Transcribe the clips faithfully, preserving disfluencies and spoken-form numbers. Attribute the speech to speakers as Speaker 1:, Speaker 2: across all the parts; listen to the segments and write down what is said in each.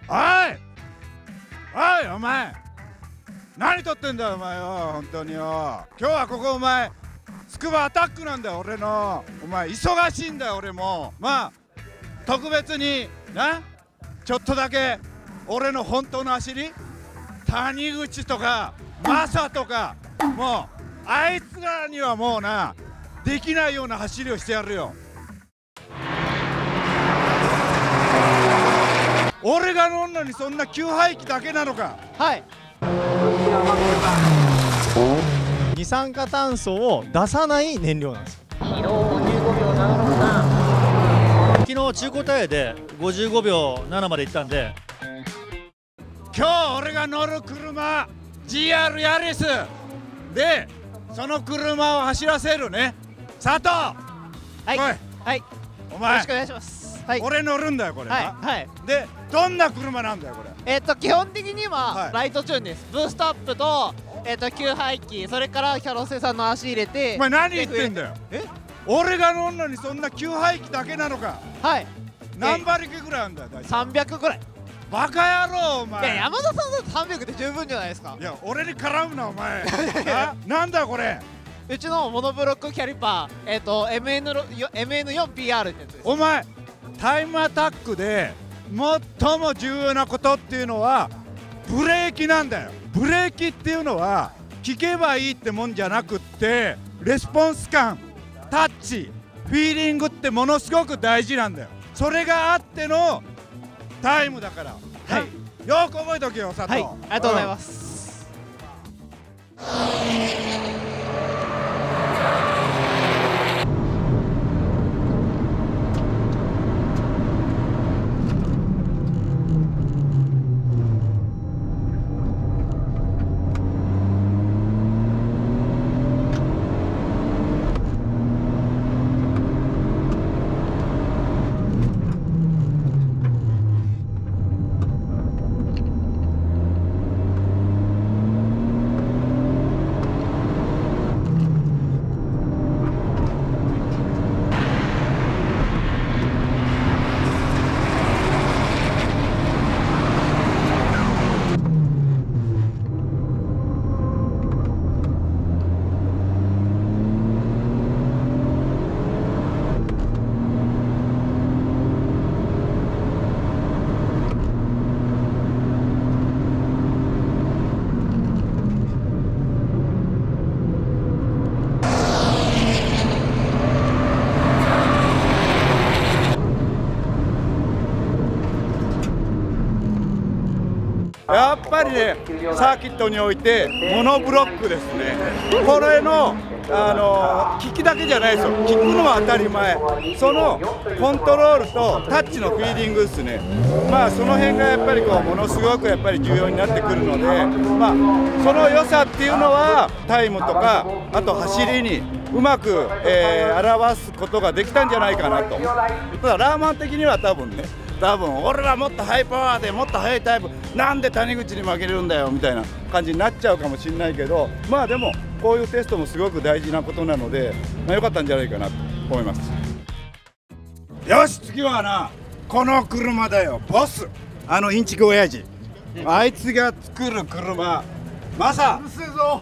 Speaker 1: おいおいお前何撮ってんだよお前よ、本当によ。今日はここお前つくばアタックなんだよ俺の。お前忙しいんだよ俺も。まあ特別になちょっとだけ俺の本当の走り、谷口とかマサとかもうあいつらにはもうなできないような走りをしてやるよ。俺が乗んのにそんな給排気だけなのか。
Speaker 2: はい、二酸化炭素を出さない燃料なんですよ。
Speaker 3: 疲労ごじゅうごびょうななろくさん。
Speaker 4: 昨日中古タイヤでごじゅうごびょうななまで行ったんで、
Speaker 1: 今日俺が乗る車 ジーアール ヤリスでその車を走らせるね。佐藤、
Speaker 2: はい
Speaker 1: おい
Speaker 2: はい、
Speaker 1: お前
Speaker 2: よろしくお願いします。はい、
Speaker 1: 俺乗るんだよこれな。
Speaker 2: はいはい。
Speaker 1: でどんな車なんだよこれ。
Speaker 2: えっと基本的に
Speaker 1: は
Speaker 2: はいライトチューンです。ブーストアップとえっと給排気、それからキャロセさんの足入れて。
Speaker 1: お前何言ってんだよ。
Speaker 2: え？
Speaker 1: 俺が乗んのにそんな給排気だけなのか。
Speaker 2: はい。
Speaker 1: 何馬力ぐらいあんだよ大体。
Speaker 2: さんびゃくぐらい。
Speaker 1: バカ野郎お
Speaker 2: いや
Speaker 1: 前。
Speaker 2: 山田さんだとさんびゃくで十分じゃないですか。
Speaker 1: いや俺に絡むなお前。ななんだこれ。
Speaker 2: うちのモノブロックキャリパー、えっと エムエヌフォーピーアール ってやつです。
Speaker 1: お前タイムアタックで最も重要なことっていうのはブレーキなんだよ。ブレーキっていうのは聞けばいいってもんじゃなくってレスポンス感、タッチ、フィーリングってものすごく大事なんだよ。それがあってのタイムだから。
Speaker 2: はい、
Speaker 1: よく覚えとけよ佐藤。
Speaker 2: はい、ありがとうございます。
Speaker 1: やっぱりねサーキットにおいてモノブロックですね。これのあの聞きだけじゃないですよ。聞くのは当たり前。そのコントロールとタッチのフィーリングですね。まあその辺がやっぱりこうものすごくやっぱり重要になってくるので、まあその良さっていうのはタイムとかあと走りにうまく、えー、表すことができたんじゃないかなと。ただラーマン的には多分ね。多分俺らもっとハイパワーでもっと速いタイプなんで谷口に負けるんだよみたいな感じになっちゃうかもしれないけど、まあでもこういうテストもすごく大事なことなので、まあ、よかったんじゃないかなと思います。よし次はなこの車だよボス。あのインチキ親父あいつが作る車マサ。うるせえぞ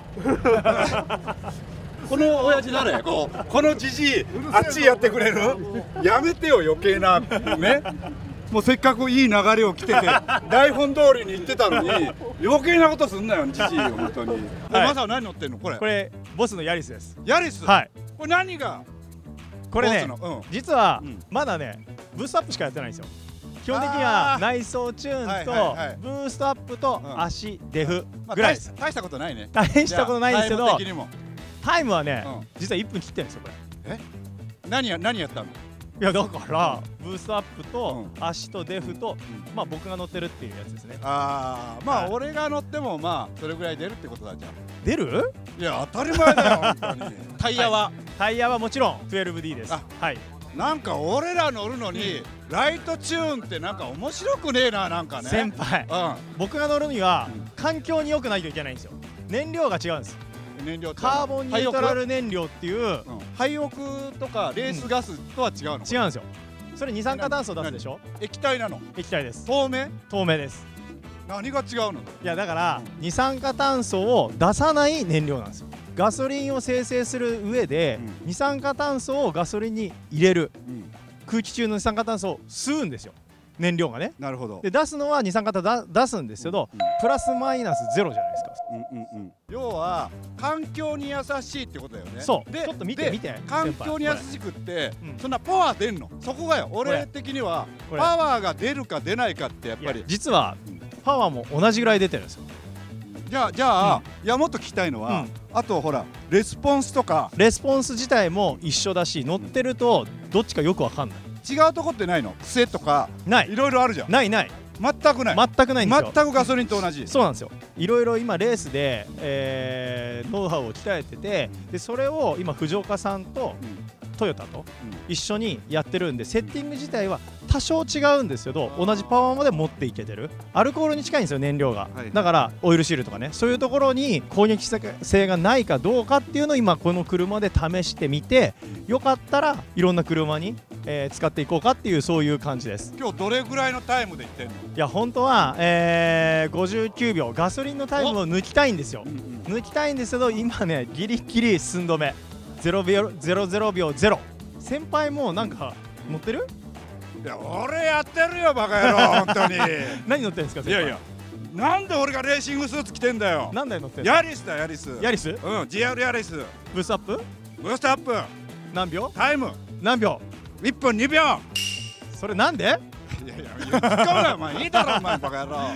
Speaker 1: この親父誰？こうこのじじいあっちやってくれる？やめてよ余計なね。もうせっかくいい流れを来てて台本通りに行ってたのに余計なことすんなよじじい本当に。はい、マサは何乗ってんのこれ？
Speaker 2: これボスのヤリスです。
Speaker 1: ヤリス？
Speaker 2: はい。
Speaker 1: これ何が？
Speaker 2: これね、
Speaker 1: うん、実
Speaker 2: 実は、うん、まだねブーストアップしかやってないんですよ。基本的には内装チューンとブーストアップと足、デフぐらいです。
Speaker 1: 大したことないね。
Speaker 2: 大したことないんですけど
Speaker 1: タイム的にも
Speaker 2: タイムはね、うん、実はいっぷん切ってるんですよこれ。
Speaker 1: え？何や何やったの？
Speaker 2: いやだからブーストアップと足とデフと、うん、まあ僕が乗ってるっていうやつですね。
Speaker 1: ああまあ、はい、俺が乗ってもまあそれぐらい出るってことだじゃん。
Speaker 2: 出る？
Speaker 1: いや当たり前だよ本当に。タイヤは、はい、
Speaker 2: タイヤはもちろん じゅうにディー です。はい。
Speaker 1: なんか俺ら乗るのに、うん、ライトチューンってなんか面白くねえななんかね。
Speaker 2: 先輩、うん、僕が乗るには、うん、環境に良くないといけないんですよ。燃料が違うんです。
Speaker 1: 燃料
Speaker 2: カーボンニュートラル燃料っていう、
Speaker 1: うん、廃屋とかレースガスとは違うの？
Speaker 2: 違うんですよ。 それ二酸化炭素出すでしょ。
Speaker 1: 液体なの？
Speaker 2: 液体です。
Speaker 1: 透明？
Speaker 2: 透明です。
Speaker 1: 何が違うの？
Speaker 2: いやだから二酸化炭素を出さない燃料なんですよ。ガソリンを生成する上で、うん、二酸化炭素をガソリンに入れる、うん、空気中の二酸化炭素を吸うんですよ、燃料がね。なるほど。で出すのは二酸化炭素出すんですけど、うんうん、プラスマイナスゼロじゃないですか。うんうんうん、要は環境に優しいってことだよね。そうでちょっと見て見て、環境に優しくって、うん、そんなパワー出んの？そこがよ、俺的にはパワーが出るか出ないかってやっぱり実はパワーも同じぐらい出てるんですよ。じゃあじゃあ、うん、いやもっと聞きたいのは、うん、あとほらレスポンスとかレスポンス自体も一緒だし、乗ってるとどっちかよくわかんない。違うとこってないの？癖とかないいろいろあるじゃん。ないない全くない全くないんですよ。全くガソリンと同じ。そうなんですよ。いろいろ今レースで、えー、ノウハウを鍛えてて、でそれを今藤岡さんと、うんトヨタと一緒にやってるんで、セッティング自体は多少違うんですけど同じパワーまで持っていけてる。アルコールに近いんですよ、燃料が。だからオイルシールとかね、そういうところに攻撃性がないかどうかっていうのを今この車で試してみて、よかったらいろんな車に、えー、使っていこうかっていう、そういう感じです。今日どれぐらいのタイムでいってんの？いや本当は、えー、ごじゅうきゅうびょう、ガソリンのタイムを抜きたいんですよ。抜きたいんですけど今ねギリギリ寸止めゼロびょうゼロゼロびょうゼロ。先輩もなんか乗ってる？いや俺やってるよバカ野郎本当に。何乗ってるんですか先輩？いやいやなんで俺がレーシングスーツ着てんだよ。何台乗ってる？ヤリスだヤリス。ヤリス？うん ジーアール ヤリス。ブーストアップ？ブーストアップ何秒？タイム何秒？いっぷんにびょう。それなんで？いやいや突っ込むなお前。いいだろお前バカ野郎。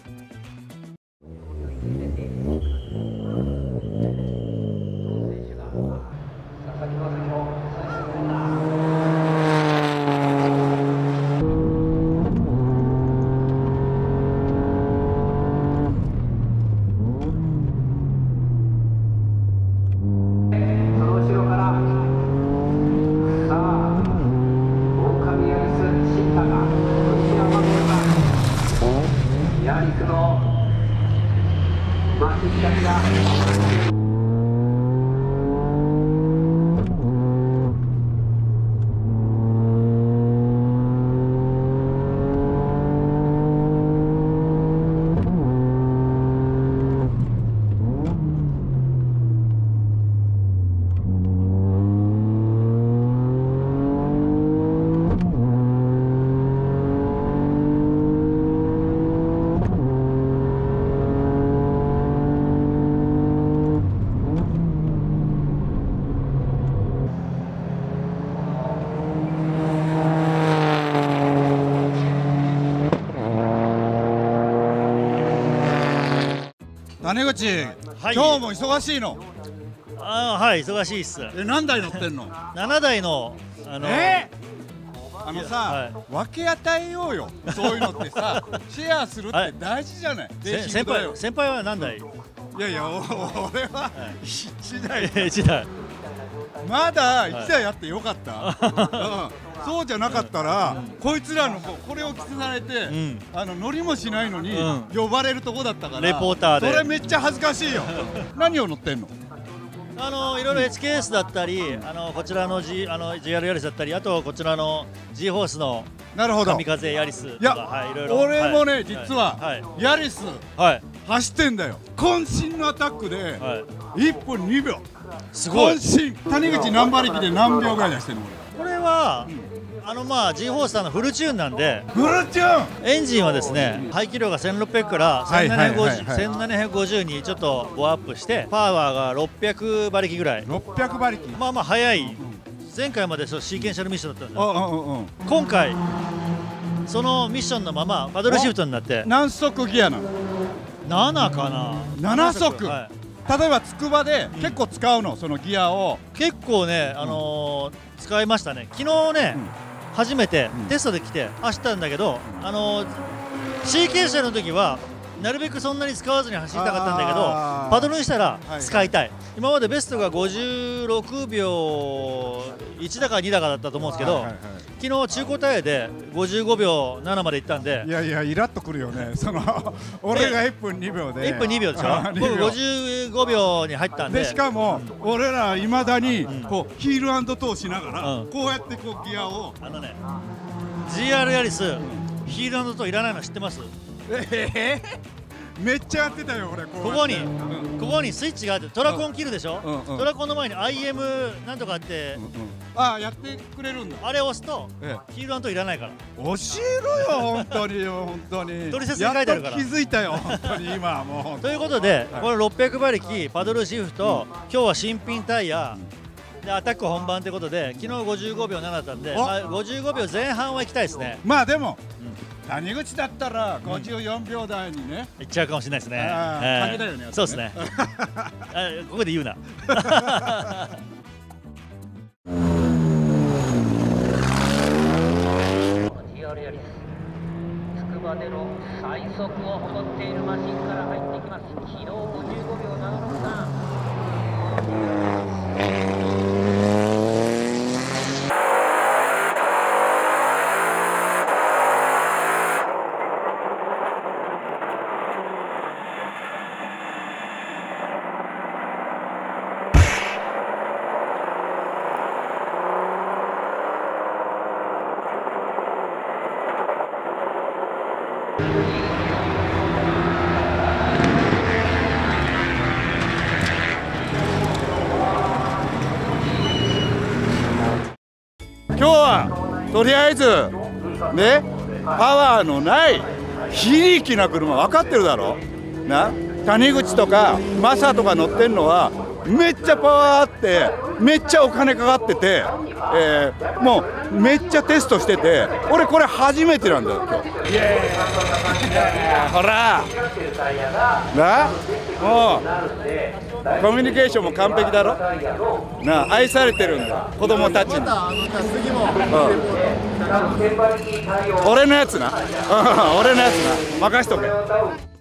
Speaker 2: 谷口、はい、今日も忙しいの？
Speaker 4: ああはい忙しいっす。
Speaker 1: え何台乗ってんの？
Speaker 4: ななだいのあのー、
Speaker 1: えー、あのさ、はい、分け与えようよ。そういうのってさシェアするって大事じゃない？
Speaker 4: 先輩先輩は何台？い
Speaker 1: やいや俺はいちだい。
Speaker 4: いちだい。
Speaker 1: まだいちだいやってよかった。うんそうじゃなかったら、うん、こいつらのこれを着せられて、うん、あの乗りもしないのに、うん、呼ばれるとこだったから
Speaker 4: レポーターで
Speaker 1: それめっちゃ恥ずかしいよ。何を乗ってんの？
Speaker 4: あのいろいろ エイチケーエス だったり、あのこちらの G あの ジーアール ヤリスだったり、あとこちらの G ホースの神風ヤリスとか、いや、はい、いろいろ
Speaker 1: 俺もね、はい、実は、はい、ヤリス、はい、走ってんだよ。渾身のアタックで、はい、いっぷんにびょう。すごい。渾身。谷口何馬力で何秒ぐらい出してんの？
Speaker 4: これは、うんあのまあ G ホースターのフルチューンなんで、
Speaker 1: フルチューン
Speaker 4: エンジンはですね、排気量がせんろっぴゃくからせんななひゃくごじゅうにちょっとボアアップして、パワーがろっぴゃくばりきぐらい。
Speaker 1: ろっぴゃくばりき。
Speaker 4: まあまあ速い。前回までシーケンシャルミッションだったんですよ。今回そのミッションのままパドルシフトになって。
Speaker 1: 何速ギアなの？
Speaker 4: ななかな。
Speaker 1: ななそく。はい、例えばつくばで結構使うの、うん、そのギアを。
Speaker 4: 結構ね、あのー、使いましたね。昨日ね。うん初めてテストで来て走ったんだけど、あの シーケンシャルの時はなるべくそんなに使わずに走りたかったんだけど、パドルにしたら使いたい、はいはい、今までベストがごじゅうろくびょういちだかにだかだったと思うんですけど、はいはいはい、昨日中古タイヤでごじゅうごびょうななまで行ったんで、
Speaker 1: いやいやイラッとくるよね。その俺がいっぷんにびょうで
Speaker 4: いっぷんにびょうでしょ。僕ごじゅうごびょうに入ったんで、
Speaker 1: でしかも、うん、俺らいまだにこうヒール&トーしながら、うん、こうやってこうギアを
Speaker 4: あのねジーアール ヤリスヒールアンドといらないの知ってます？
Speaker 1: えー、めっちゃやってたよ俺。
Speaker 4: ここに、うん、ここにスイッチがあってトラコン切るでしょ、うんうん、トラコンの前に アイエム なんとかあって、うんうん、
Speaker 1: ああやってくれるんだ。
Speaker 4: あれを押すと、ええ、ヒールアンドいらないから。
Speaker 1: 教えろよ本当に本当に。
Speaker 4: 取説に書いてあるから。
Speaker 1: やっと気づいたよ本当に今もう。
Speaker 4: ということで、はい、このろっぴゃくばりきパドルシフト、うん、今日は新品タイヤ、うん、でアタック本番ということで、昨日ごじゅうごびょうななだったんで、まあ、ごじゅうごびょうぜん半は行きたいですね。
Speaker 1: まあでも、うん、谷口だったらごじゅうよんびょう台にね、
Speaker 4: いっちゃうかもしれないですね。
Speaker 1: 金だよね。
Speaker 4: そうですね。ここで言うな。
Speaker 3: つくばでの最速を誇っているマシンから入ってきます。昨日ごじゅうごびょうななろくさん。
Speaker 1: 今日はとりあえずね、パワーのない非力な車分かってるだろな。谷口とかマサとか乗ってんのはめっちゃパワーあってめっちゃお金かかってて、えー、もうめっちゃテストしてて、俺これ初めてなんだよ今日。イエーイほらな、もうコミュニケーションも完璧だろな、愛されてるんだ子供たちに。うん、俺のやつな俺のやつな任しとけ。